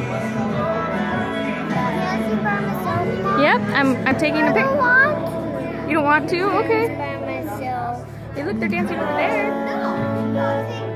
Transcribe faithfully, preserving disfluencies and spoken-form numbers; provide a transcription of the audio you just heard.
Dancing by myself. Yep, I'm I'm taking a I pic. don't want You don't want to? to Okay. dance by myself. Hey, look, they're dancing over there. No.